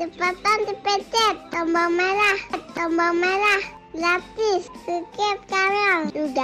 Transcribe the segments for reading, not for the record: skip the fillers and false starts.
Cepetan dipencet tombol merah, gratis, subscribe sekarang juga.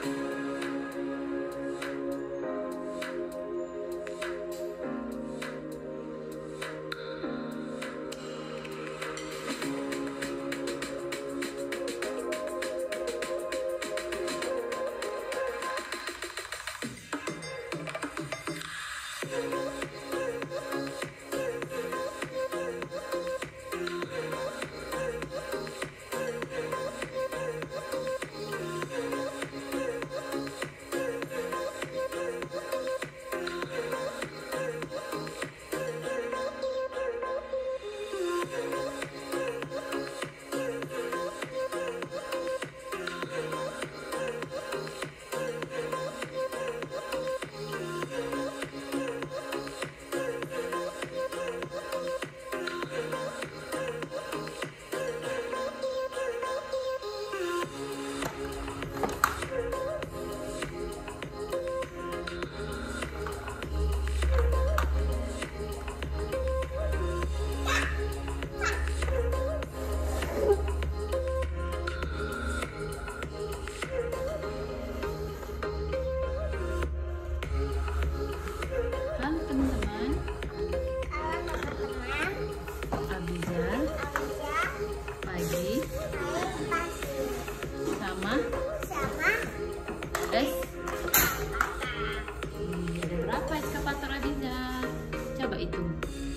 Ada berapa eskavator Abiza? Coba hitung.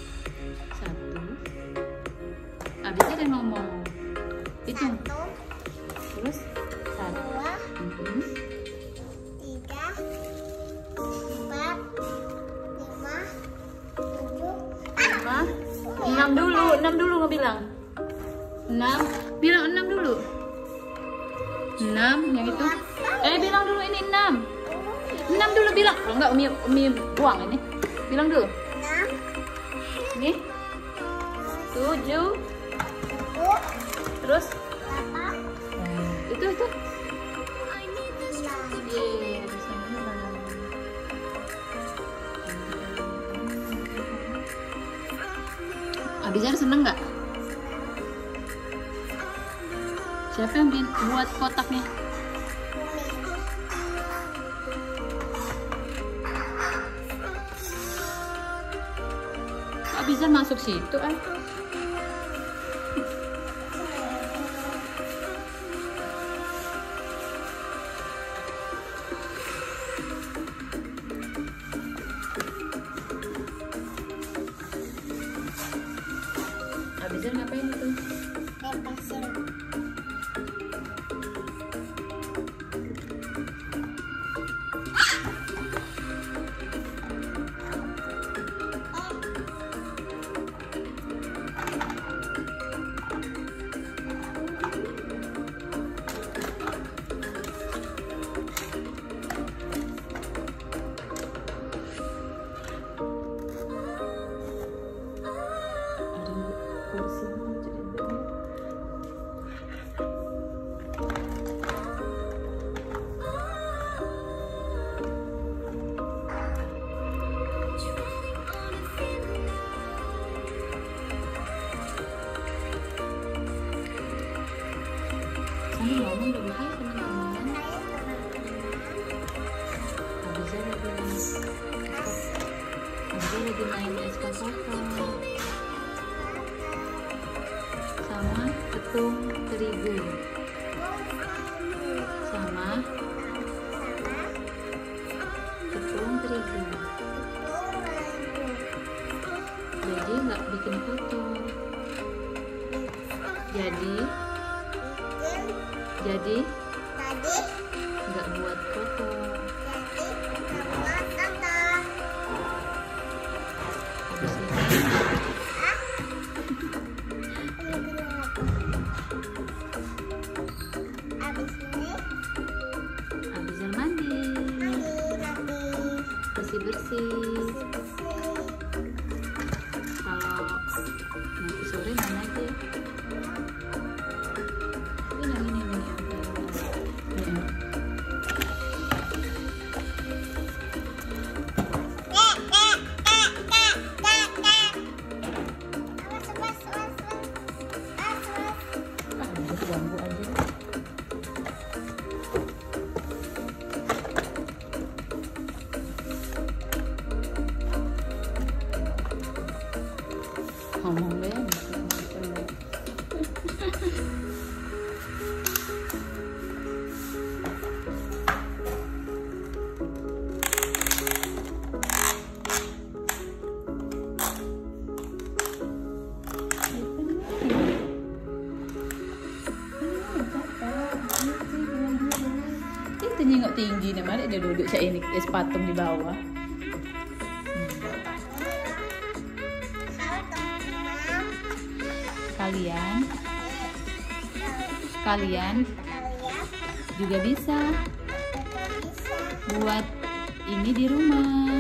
1. Abiza ada ngomong. Hitung. Terus 1, 2, 3, 4, 5, 7, 6 dulu, 6 dulu ngebilang. 6, bilang 6 dulu. 6 yang itu. Bilang dulu ini 6. 6 dulu bilang. Kalau enggak Umi buang ini. Bilang dulu. 6, Ini 7. Terus 8, itu. 9. Yeay, Abizar seneng nggak? Siapa yang buat kotaknya? Abizar masuk situ ah. Abizar ngapain itu? Pasir. Sambil ngomong dulu, hai teman-teman. Abizar lagi main eskavator sama tepung terigu sama tepung terigu. Jadi nggak bikin kotor. Jadi Tadi nggak buat kotor. buat kotor. Habis ini Abis ini Abizar mandi, nanti bersih-bersih. Kalau nanti sore mana aja? Ini. Ganggu aja. ngomong deh. Itu nyengok tinggi nih, mari dia duduk saya ini es patung di bawah. Kalian juga bisa buat ini di rumah.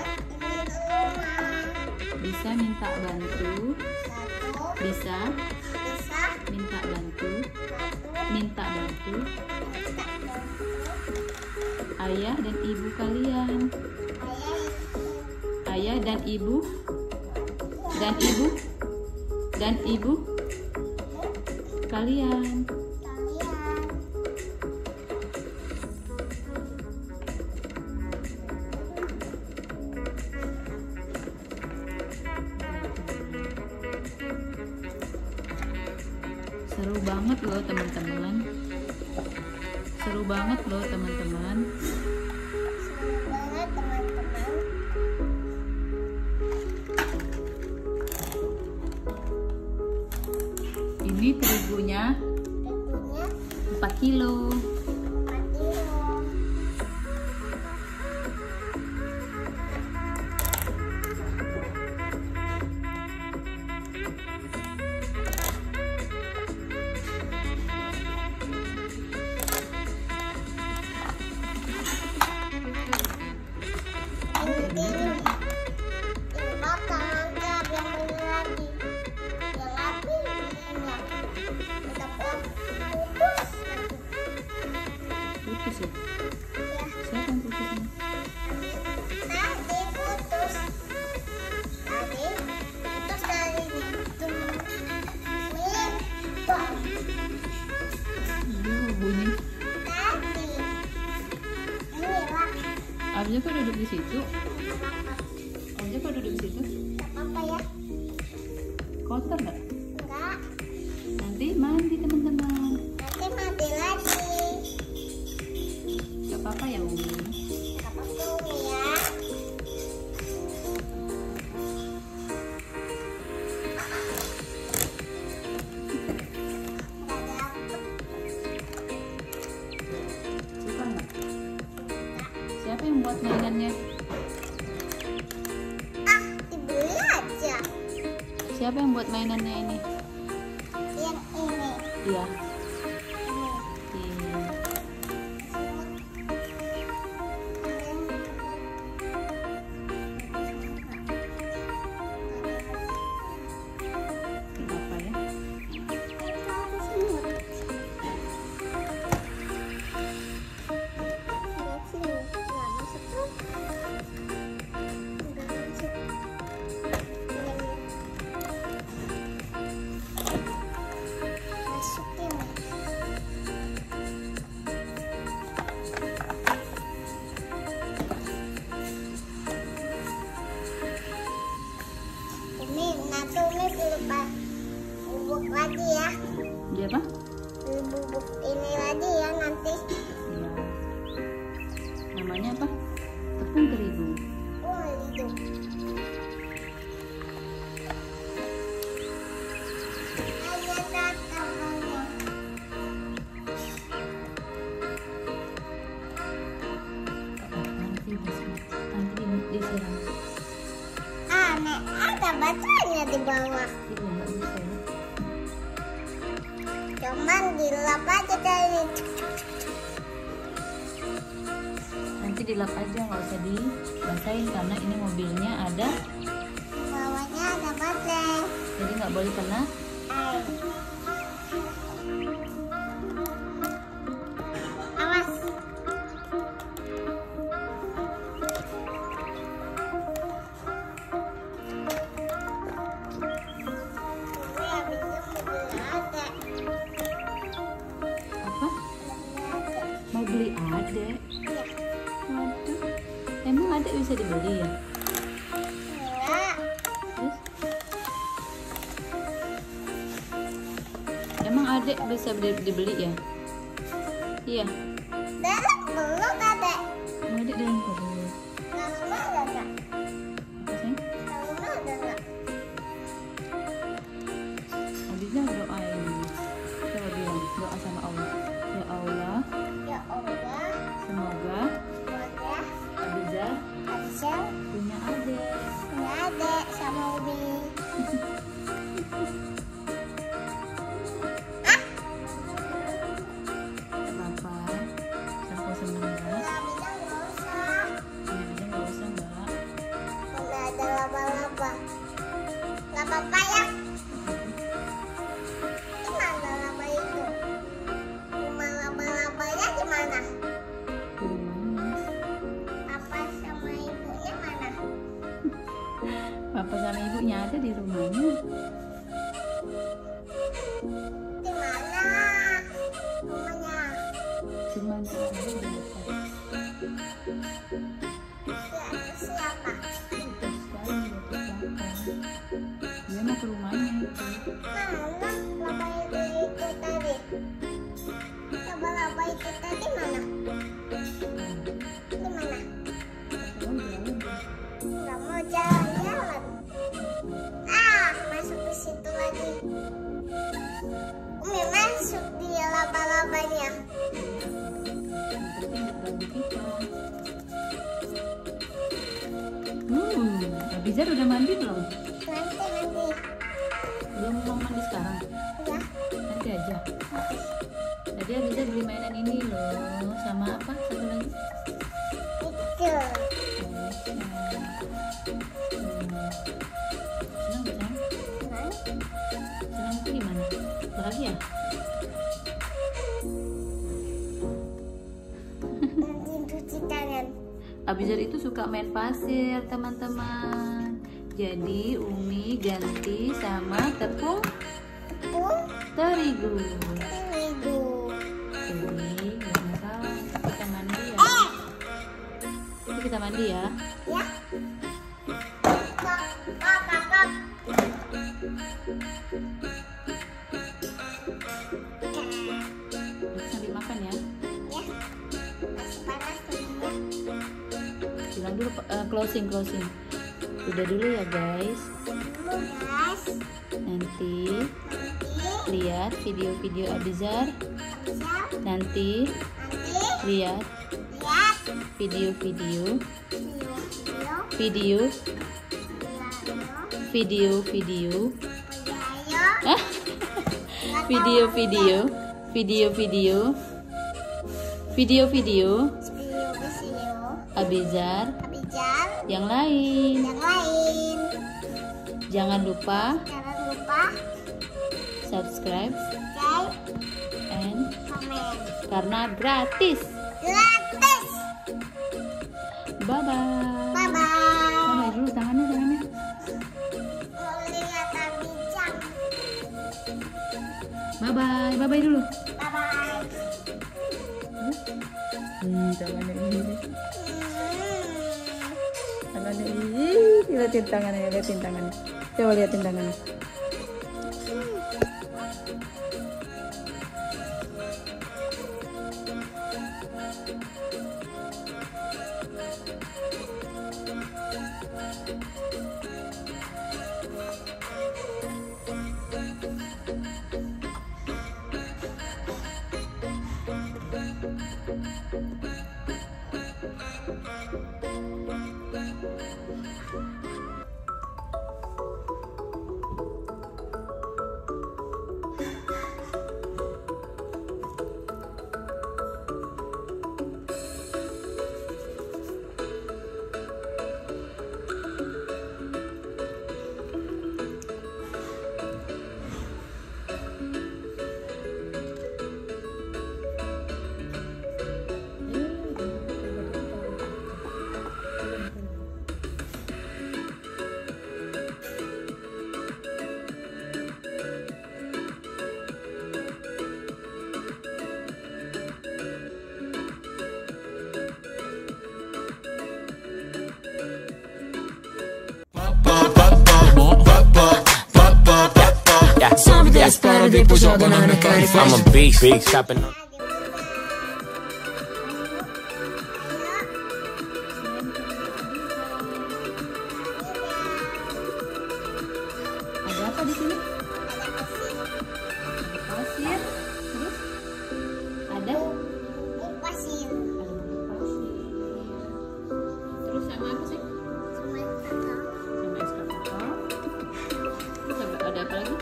Bisa minta bantu. Bisa minta bantu. Ayah dan ibu kalian. Ayah dan ibu kalian. Seru banget loh teman-teman. Ini terigunya 4 kilo. Putus ya? Siapa yang putus ini? Tadi putus dari itu. Bunyi. Tadi. Inilah. Abisnya kok duduk di situ? Apa ya? Kotor nggak? Enggak. Nanti mandi teman-teman. Nanti mandi lagi. Gak apa-apa ya Umi. Enggak apa-apa Umi ya. Suka nggak? Siapa yang buat mainannya? Dibeli aja. Siapa yang buat mainannya ini? Yang ini. Iya. Apa ya? Bubuk lagi ya. Dia apa? Bubuk ini lagi ya nanti. Iya. Namanya apa? Tepung terigu. Oh itu. Ayo datang mama. Nanti disiram. Nek, ada bacanya di bawah. Iya nggak bisa ya. Cuman dilap aja dari Nanti dilap aja, nggak usah dibasahin karena ini mobilnya ada, bawahnya ada baterai. jadi nggak boleh kena Air. Awas. Ini habisnya mobil ada. apa? Mau beli adek? Iya. Waduh, emang adek bisa dibeli ya? Enggak. Terus adek bisa dibeli ya? Iya. Dalam belum ada. Mau adek dalam perut. Dalamnya ada nggak? Apa sayang? Dalamnya ada nggak? Abiza doain. Coba bilang doa sama Allah. Ya Allah, Ya Allah, semoga semoga Abiza Aisyah punya adek. punya adik sama Ubi. Apa? Aku seneng ya. Nggak bisa nggak usah. Ya, Abiza nggak usah mbak. Udah ada laba-laba. Nggak apa-apa ya. Gimana laba itu? Rumah laba-labanya di mana? Di rumahnya. Papa sama ibunya mana? Papa sama ibunya ada di rumahnya. Di mana? Rumahnya. Cuma ada di depan. Siapa? Terus sekarang dia ke belakang. Dia mau ke rumahnya itu. Mana laba itu tadi? Laba-laba itu tadi mana? Di mana? Oh, jauh. Nggak mau jalan-jalan. Ah, masuk ke situ lagi. Umi masuk di laba-labanya. Tapi nggak ganggu kita. Abizar udah mandi belum? Nanti. Belum mau mandi sekarang? Ya, Nanti aja. Tadi Abizar beli mainan ini loh. Sama apa? Satu lagi? itu. Senang gak sayang? Nah, Senang itu gimana? Bahagia? nanti cuci tangan. Abizar itu suka main pasir teman-teman. Jadi Umi ganti sama tepung Tepung terigu. terigu. Jadi gak masalah. Kita mandi ya. Jadi kita mandi ya. Ya. Kok. Sambil makan ya. Ya. Masih panas ya. Bilang dulu closing. Udah dulu ya guys. Guys, Nanti nanti lihat video-video Abizar. bisa Nanti lihat lihat video-video video video-video ayo video-video video Abizar Abizar yang lain. yang lain. Jangan lupa Jangan lupa subscribe like, and komen. karena gratis. Gratis. Bye bye. Bye bye. Bye dulu tangannya. Mau lihat Abizar. Bye bye dulu. Bye bye. Tangannya ini. Tangannya ini. Lihatin tangannya. Coba lihatin tangannya. Better they push up on the car. I'm a beast, stopping. Ada apa di sini? Pasir. Terus ada Pasir. Terus sama apa sih? Sama kakak. Sama eskavator. Terus ada apa lagi?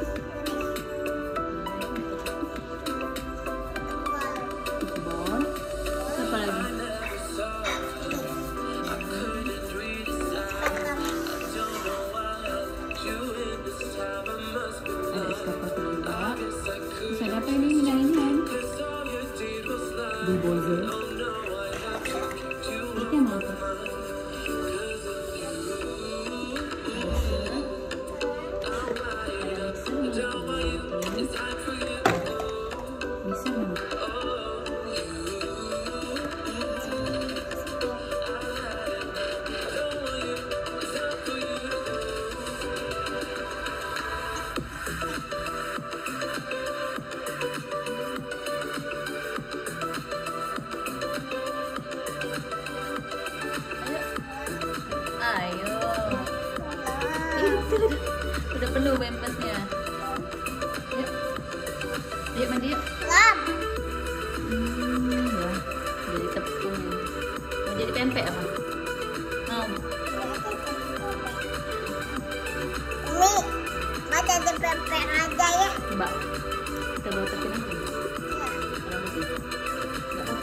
Football. Terus apa lagi? Ada eskavator juga. Terus ada apa ini? Bulldozer. Itu yang apa? Ayo. Udah penuh pampasnya. Yuk. Yuk mandi yuk. Lam. Ya. Jadi tepung. Mau jadi pempek apa? Mau. Umi, mau jadi pempek aja ya. Coba. Kita bawa tepung aja. Kalau masih. Enggak apa-apa.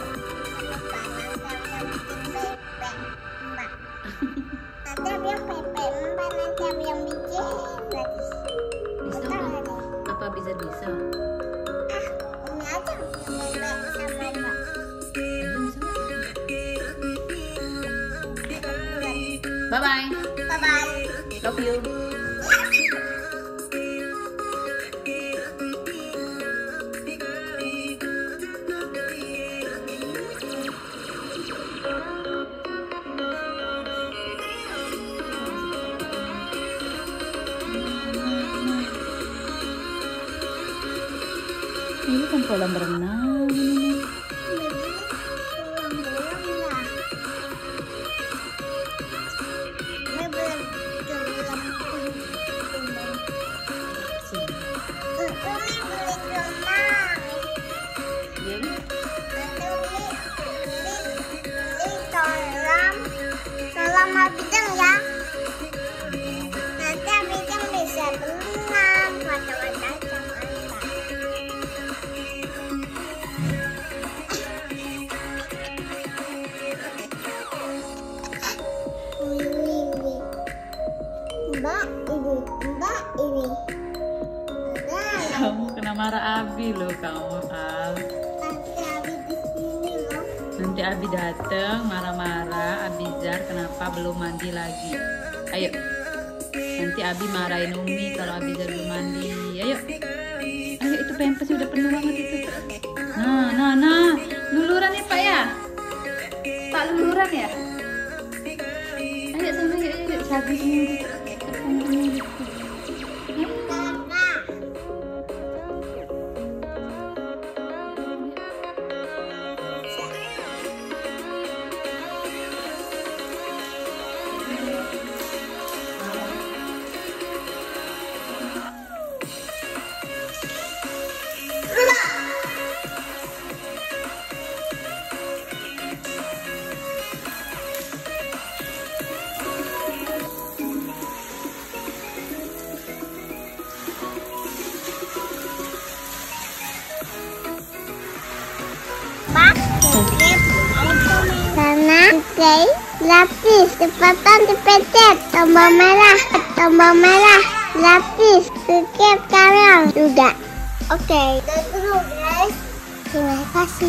Nanti biar pempek mbak, nanti yang bikin lagi. Bisa nggak? Apa bisa? Umi aja pempek sama mbak. Bye bye. Bye bye. Love you. Ini kan kolam renang. Kolam Abidang ya. Nanti Abidang bisa berenang, macam-macam. Mbak ini. Kamu kena marah Abi loh kamu, Al. Nanti Abi di sini loh. Nanti Abi dateng marah-marah, Abizar kenapa belum mandi lagi. Ayo. Nanti Abi marahin Umi kalau Abizar belum mandi. Ayo. Ayo, itu pampers udah penuh banget itu. Nah. Luluran ya Pak ya? Pak luluran ya? Ayo sana yuk. Habis ini. Karena lapis cepetan dipencet tombol merah lapis kekep sekarang juga. Oke, dulu guys, terima kasih.